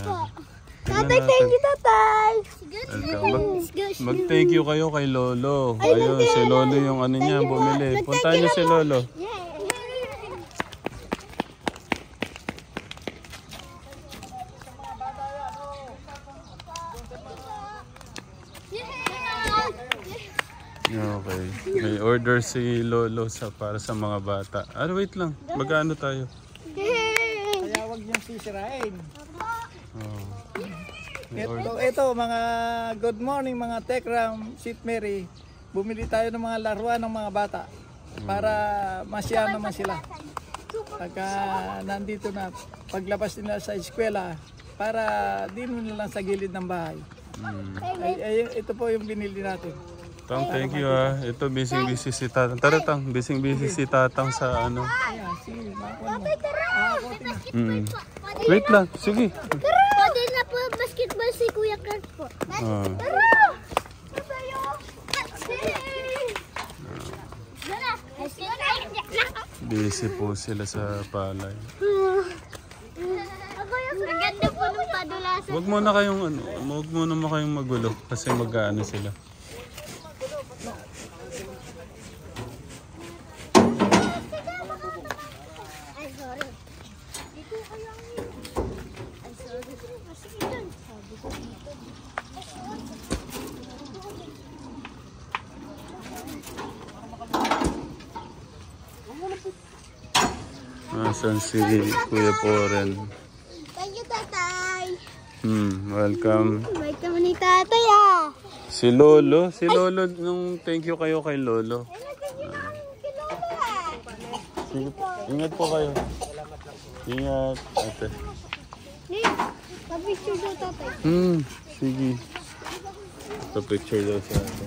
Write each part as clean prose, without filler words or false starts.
Tatay, thank you, tatay. Mag-thank you kayo kay Lolo. Ayun, si Lolo yung ano niya, bumili. Puntahan niyo si Lolo. Okay. May order si Lolo para sa mga bata. Wait lang. Magkano tayo? Kaya wag niyang sisirain. Ito mga good morning mga Tekram, St. Mary. Bumili tayo ng mga laruan ng mga bata para masya naman sila. Pagka nandito na, paglabas nila sa eskwela, para di nila lang sa gilid ng bahay. Ito po yung binili natin. Tang, thank you Ito busy si Tatang. Tara Tang, busy si Tatang sa ano. Ayan, sige, makuha mo. Wait lang, sige. Pwede na po basketball si Kuya Kurt po. Tara! Busy po sila sa palay. Ang ganda po ng padulasan. Huwag muna kayong magulo kasi mag-ano sila. Nasaan si Kuya Poren? Thank you, tatay. Welcome. Welcome ni tatay Si Lolo, nung thank you kayo kay Lolo. Sige, ingat po kayo. Ingat, ate. Pa-picture daw, tatay. Sige. Pa-picture daw sa ate.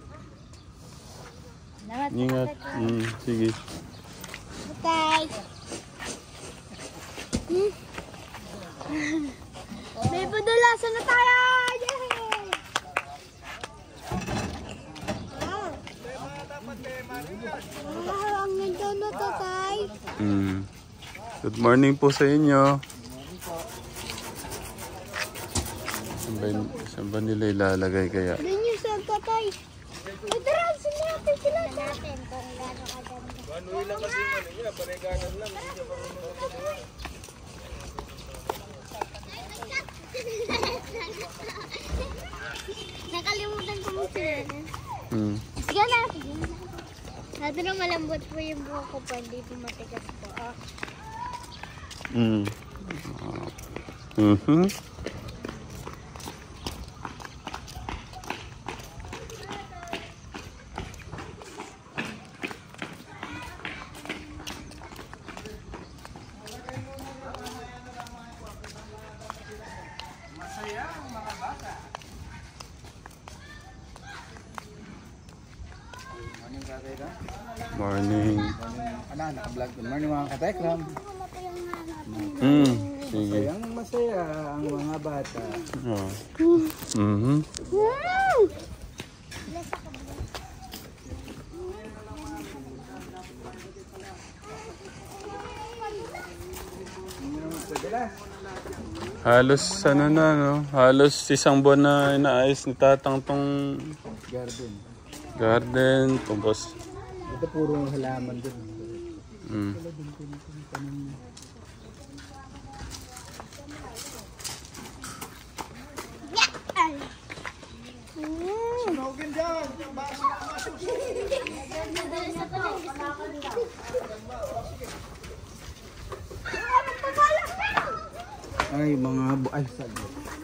Ingat. Sige. Tatay. May padulasan na tayo! Yay! Ang ganda na, tatay. Good morning po sa inyo. Saan ba nila ilalagay kaya? Doon yung sa tatay. Madarasin natin sila. Natin kung gano'n kaganda. Gano'n lang kasi ano niya, pareganan lang. Nakalimutan ko mo sila. Sige na. Nato na malambot po yung buhok ko po, hindi po matigas po. Morning. Naka-vlog. Good morning mga katekram. Sige. Masaya ang mga bata. Halos ano na, no? Halos isang buwan na inaayos ni Tatang tong garden. Tapos ito puro halaman din. Sunogin dyan! Ay, mga ay, sabi.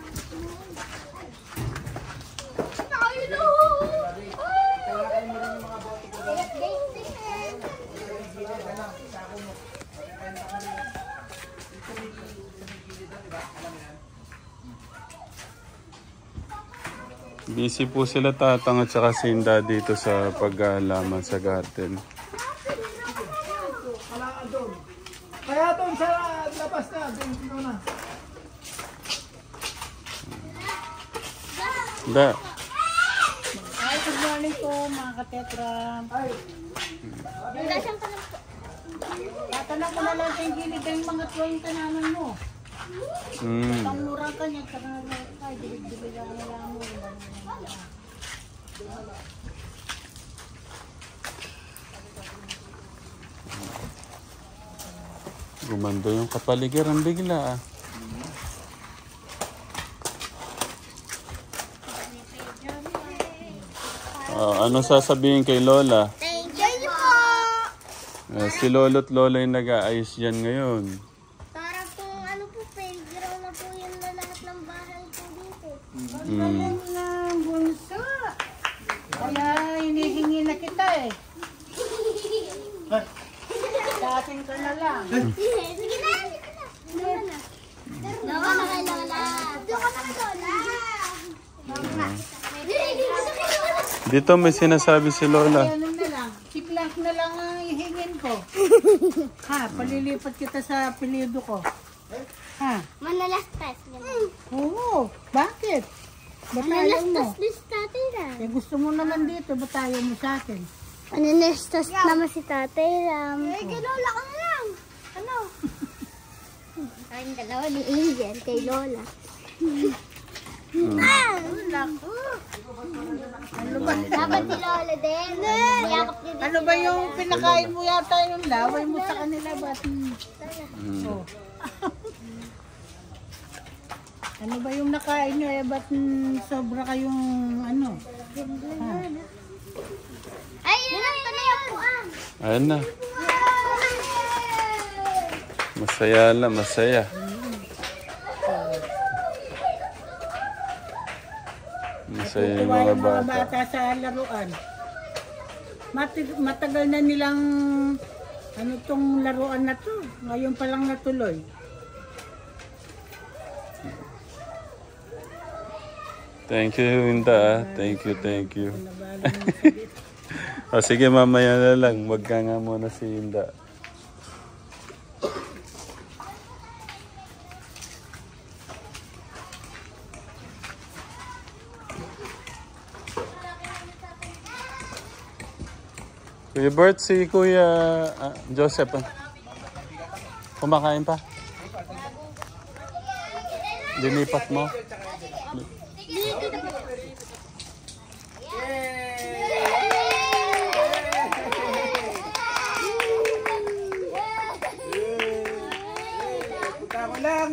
busy po sila Tatang at saka Sinda dito sa pag-aalaman sa garden. Kaya doon sa labas na, doon na. Da. Ay, good morning po mga katetram. Ay. Tatanong ko na lang yung gilid yung mga tuwang tanaman mo. Mm. Ang mura ka niya, saka ay, dilig-dilig ang wala mo. Gumanda yung kapaligiran bigla ah. Ano sasabihin kay Lola? Thank you po! Si Lolo't Lola yung nag-aayos dyan ngayon. Para po, ano po, playground na po yun na lahat ng bahay po dito. Galing ng bunso. Kaya hinihingi na kita eh. Sa akin ka na lang. Sige na, sige na. Doon na kay Lola. Doon ka na kay Lola. Dito may sinasabi si Lola. Ano na lang, si Clark na lang ang ihingin ko. Ha, palilipat kita sa apelyido ko. Ha? Manalastas. Oo, bakit? Ba't ayaw mo? Manalastas din si tatay na. Eh, gusto mo naman dito, ba't ayaw mo sa akin? Manalastas naman si tatay Ram. Eh, kay Lola ka na lang. Ano? Kayong dalawa ni Angel kay Lola. Ano ba? Dapat si Lola din. Yakap din. Ano ba yung pinakain mo yata yung laway mo sa kanila? Ba't? Oh. Ano ba yung nakain nyo eh? Ba't sobra kayong ano? Ha? Ay, yun ang panayapuan. Ayan na. Masaya lang, masaya. Masaya yung Tuwa mga yung mga bata. bata sa laruan. Matagal na nilang ano tong laruan na to. Ngayon pa lang natuloy. Thank you, Hinda. Thank you, thank you. Sige, mamaya na lang. Wag ka nga muna si Hinda. Kuya Bert, si Kuya Joseph. Kumakain pa? Dinipat mo? Punta ko lang.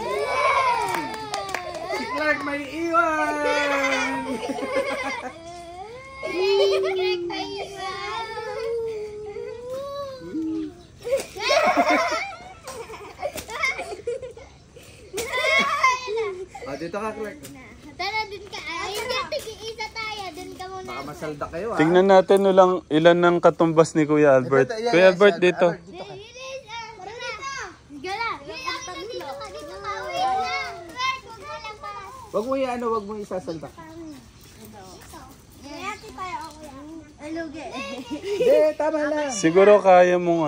Si Clark may iwan. Dito ka, Clark. Tara, dun ka. Ay, hindi. Tig-isa tayo. Dun ka muna. Baka masalda kayo, ha? Tingnan natin ilan ng katumbas ni Kuya Albert. Kuya Albert, dito. Dito ka. Gala. Dito ka. Dito ka. Wait lang. Wait, huwag mo lang para. Wag mo isasalda. Yati tayo ako yan. Alugi. Hindi, tama lang. Siguro kaya mong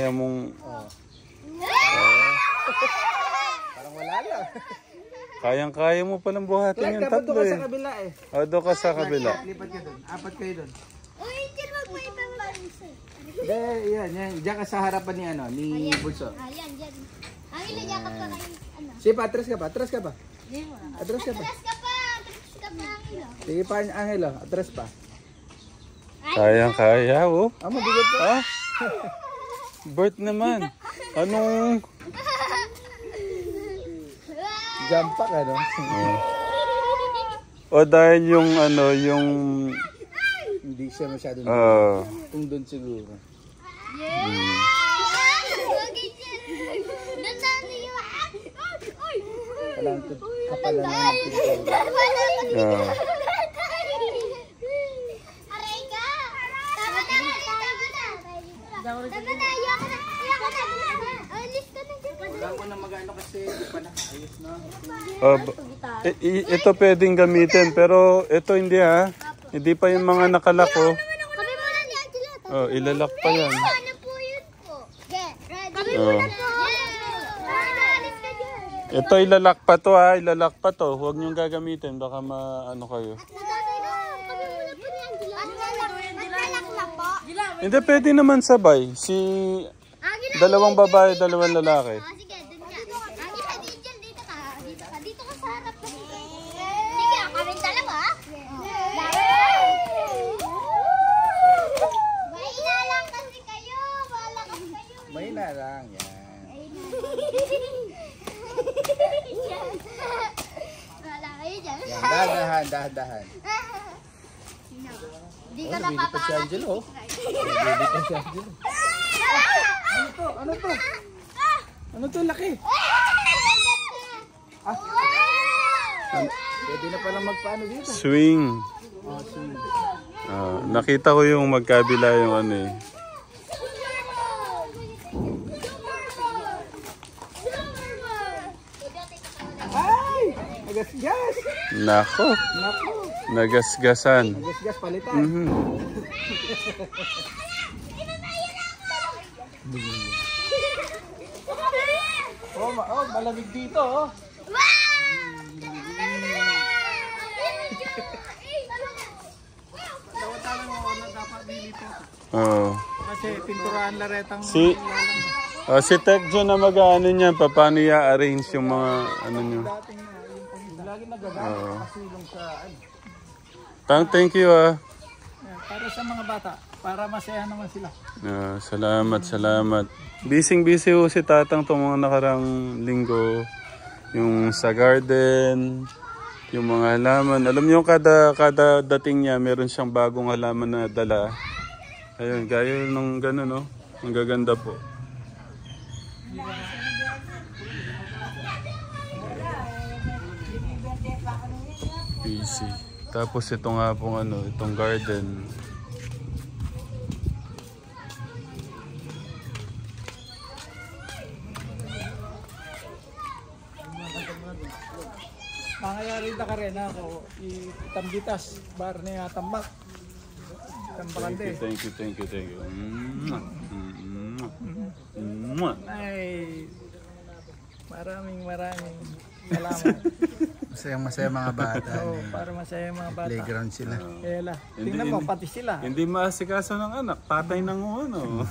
Parang wala lang. kayang-kaya mo palang buhatin yung Dapat tatlo doon ka sa eh. kabila eh. Doon ka sa kabila. Lipat ka doon. Apat kayo doon. Uy, Angel, wag mo ipabalisa. Hindi, yan. Diyan ka sa harapan ni Bulso. Ayan, dyan. Ang ilagakap ka kayo. Ano? Sige pa, atras ka pa. Atras ka pa. Atras ka pa. Atras ka pa. Atras ka pa, Angelo. Sige pa, Angelo. Atras pa. Kayang-kaya, oh. Mabigat pa. Ah? Bert naman. Anong... Jump pa ka, no? O dahil yung Hindi siya masyado kung doon siguro. Kailangan kapalan naman. Aray ka! Tama na! Tama na! Ayoko na! Alis ka na dyan. Wala ko na mag-ano kasi pa ayos na. ito pwedeng gamitin, pero ito hindi ha. Hindi pa yung mga nakalako. Kami muna ni Angela. Ilalak pa yan. Ano po yun po? Kami muna po. Alis ka dyan. Ito ilalak pa to ha. Ilalak pa to. Huwag niyong gagamitin. Baka maano kayo. Kami muna po ni Angela. Maglalak na po. Hindi, pwede naman sabay. Dalawang babae, dalawang lalaki. Sige, dun ka. Angela, Angel, lang. Yan. Wala kayo dyan. Yan, dahan. Hindi ka napapaangat. Baby pa si Angelo. Ano to? Ano to, laki? Pwede na palang magpaano dito. Swing. Swing. Nakita ko yung magkabila yung ano eh. Ay! Nagasgas! Nako. Nagasgasan. Nagasgas, palitan. Malamig dito, oh. Oo. Kasi pinturahan laretang Si Tekjo na mag-ano niyan, paano i-arrange yung mga ano niyo. dating yung lagi nagagamit kasilong sa Thank you para sa mga bata, para masaya naman sila. Salamat. Busy ho si Tatang itong mga nakarang linggo. Yung sa garden, yung mga halaman. Alam niyo kada dating niya, meron siyang bagong halaman na dala. Ayun, gaya ng gano'n, no? Ang gaganda po. Busy. Tapos ito nga pong ano, itong garden. Mangyayari na ka rin ako, itambitas, bar na tambak. Tambakante. Thank you. Ay, maraming salamat. Masaya mga bata. Oo, para masaya yung mga bata. Playground sila. Kaya tingnan mo, pati sila. Hindi maasikaso ng anak, tatay ng ano.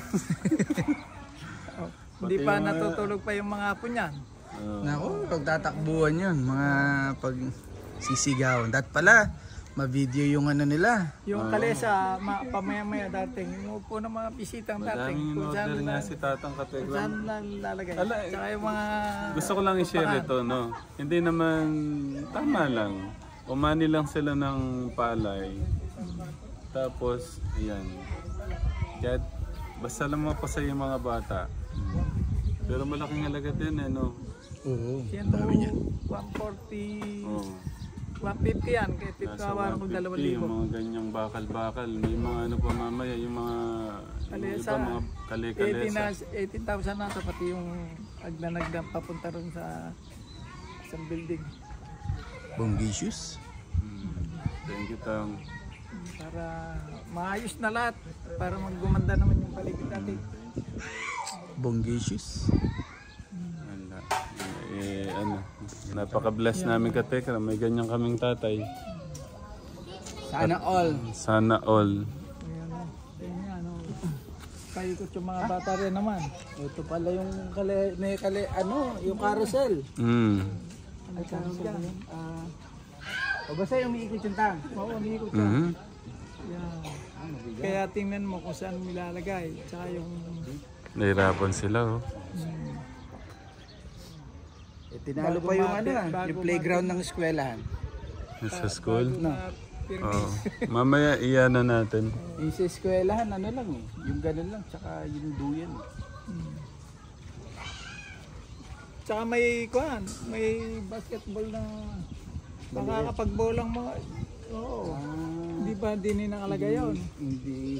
Hindi pa natutulog pa yung mga apo niyan. Naku, pagtatakbuhan yun, mga pagsisigawan. Dat pala, ma-video yung ano nila. Yung kalesa, pamaya-maya dating, yung upo ng mga bisitang dating. Daming Kung saan in-order nga si Tatang Kategram. saan lang lalagay. Tsaka yung mga... Gusto ko lang i-share ito, no? Hindi naman, tama lang. Umani lang sila ng palay. Tapos, ayan. Kaya, basta lang mapasaya yung mga bata. Pero malaking halaga din, no? Oo. 140, Oo. 150 yan. Kaya Nasa titawaran ko 150, yung 2,000. mga ganyang bakal-bakal. May mga ano pa mamaya, yung mga... Kalesa. Yung iba, mga kale-kalesa. 18,000 na ito, pati yung agnanagdam papunta rin sa isang building. Bongisius. Thank you, Tang. Para maayos na lahat. Para maggumanda naman yung paligid natin. Bongisius. Wala. Ano, napaka-bless namin ka Tekra. May ganyan kaming tatay. Sana all. Sana all. Ayan, paikot yung mga bata rin naman. Ito pala yung yung carousel. Ay, tawag dyan. O basta yung umiikot yung tang. Oo, umiikot ka. Yan. Kaya tingnan mo kung saan nilalagay. Tsaka yung... Nahirapan sila, oh. Tinalo pa yung yung playground ng eskwelahan. Sa school? pirmi. Oo. Mamaya iyan na natin. Yung sa eskwelahan, ano lang eh. Yung ganun lang, tsaka yung duyan. Tsaka may basketball na makakapag-bolang mga... Oo. Hindi ba din nakalagay yun? Hindi.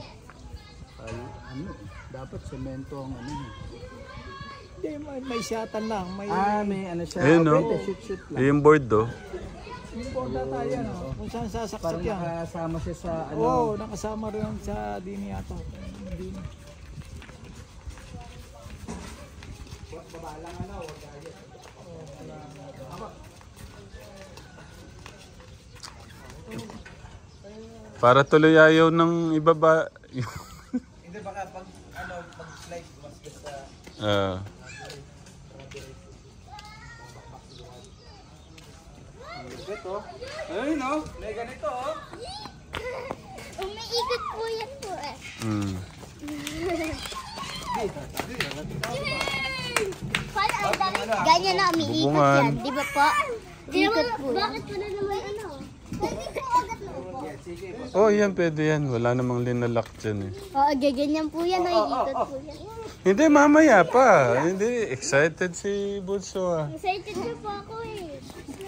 Dapat semento ang ano. Hindi, may shatan lang. May ano siya. Ayun, no? Shoot lang. Yung board, do. yung borda tayo, no? Kung saan sasaksak Parang yan. nakasama siya sa ano. Oo, nakasama rin sa dini yata. Dini. Para tuloy ayaw ng ibaba. Hindi baka pag slide mas basta. Ito. Ay no, may ganito oh. Umiikot po yan po eh. Ganyan na, umiikot Bubungan. yan. Di ba po? Ikot po yan. Bakit wala naman ano? Oh, yan, pwede yan. Wala namang linalak dyan eh. Oo, gaganyan po yan. Iikot po yan. Hindi, mamaya pa. Hindi, excited si Bunso ah. Excited na po ako eh.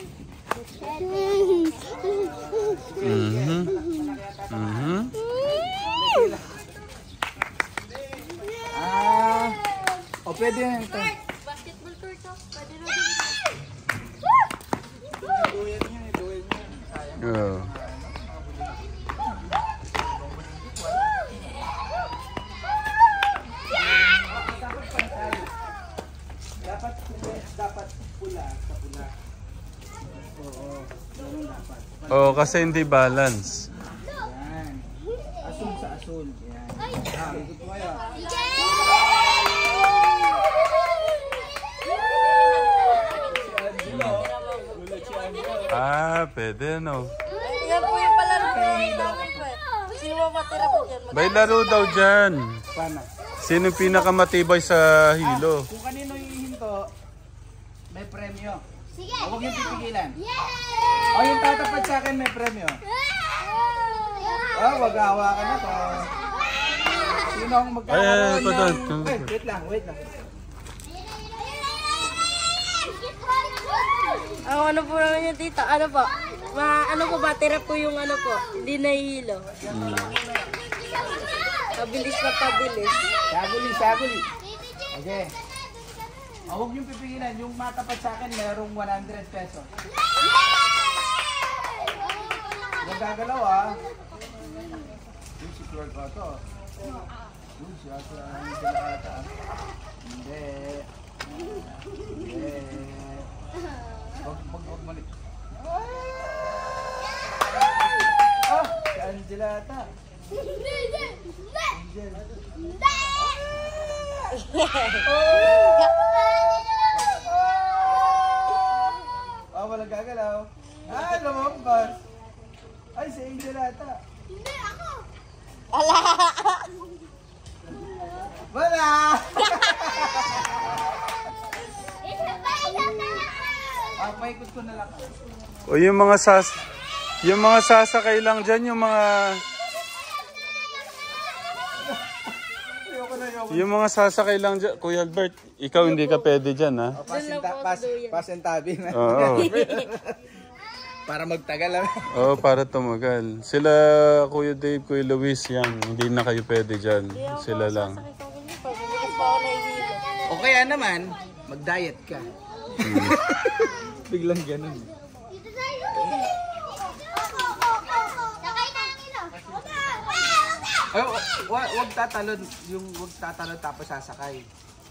O pwede yan ito. Basketball court to. Pwede na Oh. Oh, kasi hindi balance. Yan. Asul sa asul. Yan. Ikot mo kayo. Ah, pwede no. Yan po yung palaro namin po eh. Sino mo matira po dyan? May laro daw dyan. Paano? Sino yung pinakamatibay sa hilo? Kung kanino hihinto, may premyo. Sige. Huwag niyong pipigilan. Yeah! O yung tatapat sa akin, may premyo. Oh, wag hawakan na to. Sino ang magkakaroon pa doon. Wait lang, wait lang. Ang ano po naman yung tita, ano po? Ano po ba, tira po yung ano po, hindi nahihilo. Pabilis na pabilis. Saguli. Okay. Huwag niyong pipigilan. Yung matapat sa akin, mayroong 100 pesos. Huwag gagalaw ah. Yung si Clark pa to. Yung siya sa ata. Hindi. Huwag malik. Ah! Si Angela ata. Oh, wala gagalaw. Ah, lumampas. Ay, si Angel ata. Hindi, ako. Wala! Isa pa. Ah, paikot ko na lang. O yung mga sasakay lang dyan, yung mga sasakay lang dyan. Kuya Albert, ikaw hindi ka pwede dyan ha. Pasintabi na. Oo. Para magtagal lang. Oo, para tumagal. Sila, Kuya Dave, Kuya Luis, yan. Hindi na kayo pwede dyan. Sila lang. Pabilis pa ako nahihilo. O kaya naman, mag-diet ka. Biglang ganun. Dito tayo. Sakay na ang ilo. Ay, wag tatalon. Yung wag tatalon tapos sasakay.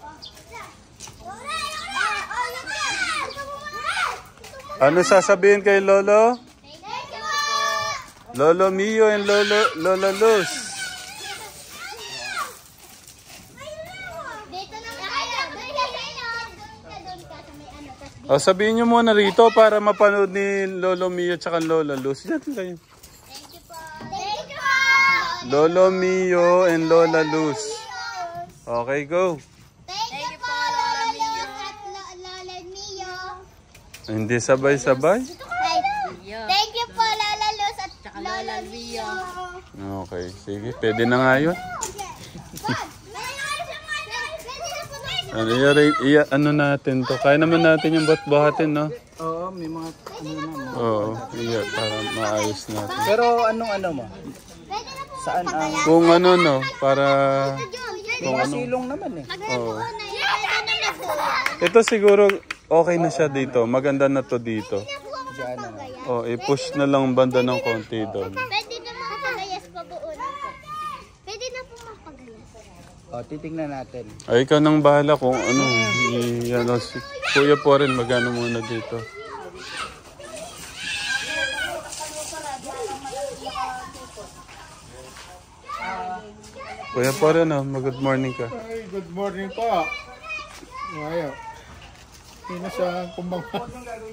Ano sasabihin kay Lolo? Lolo Mio and Lola Luz. Dito na tayo. Doon ka sa may ano. O, sabihin nyo muna rito para mapanood ni Lolo Mio at Lola Luz. Yan kayo. Thank you po. Thank you po. Lolo Mio and Lola Luz. Okay, go. Thank you po, Lola Mio at Lola Mio. Hindi sabay-sabay? Thank you po, Lola Luz at Lola Mio. Okay, sige. Pwede na nga yun. Ano natin to? Kaya naman natin yung buhatin, no? Oo, may mga ano na. Oo, iya, para maayos natin. Pero anong ano mo? Saan ang Kung ano, no? Para... mga silong naman eh. Oo. Ito siguro okay na siya dito. Maganda na to dito. Diyan na. Oh, i-push na lang banda ng konti doon. Pwede na makapagayas pa buo na po. Pwede na po makapagayas. O, titingnan natin. Ay, ikaw nang bahala kung ano. Ano, si Kuya po rin magano muna dito. Kuya po rin, good morning ka. Ay, good morning po. Ngayon. Sino sa kumbangan?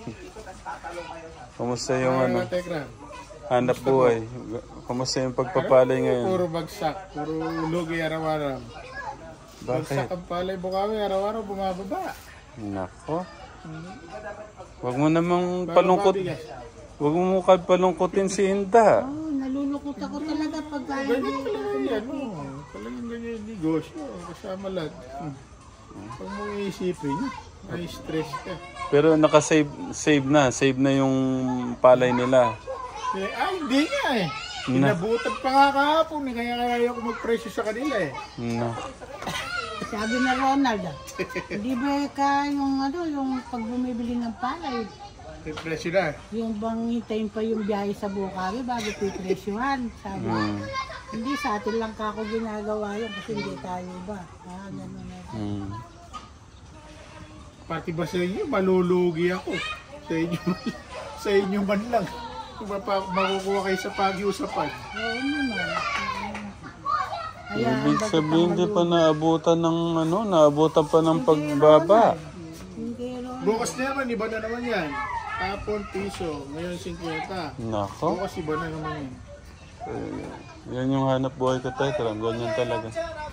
Kumusta yung ano, Tekram. hanap buhay? Kumusta yung pagpapalay ngayon? Puro bagsak. Puro lugi araw-araw. Bakit? Ang palay Bukawi, araw-araw bumababa. Nako. Wag mo namang palungkot. Wag mo palungkotin si Inda. Oh, nalulukot ako talaga pag Ganyan talaga yan, talagang ganyan yung negosyo, kasama lahat. Pag mo iisipin, ay stress ka. Pero save na yung palay nila. Ay, hindi nga eh. Inabutan pa nga kahapon, kaya ayaw ko magpresyo sa kanila eh. No. sabi na Ronald, hindi ba ka yung pag bumibili ng palay, May presyo na. yung bang hintayin pa yung biyahe sa Bukawi bago pipresyuhan, sabi. Hindi, sa atin lang kako ginagawa yun kasi hindi tayo ba. Ganun na. Pati ba sa inyo, malulugi ako. Sa inyo man lang. Kung makukuha kayo sa pag-iusapan. Oo naman. Ibig sabihin, hindi pa naabutan pa ng pagbaba. Hindi, Ronald. Bukas na naman, iba na naman yan. Tapon, piso. Ngayon, 50. Nako. Bukas iba na naman yan. Yan yung hanap buhay ko, Tekram. Ganyan talaga.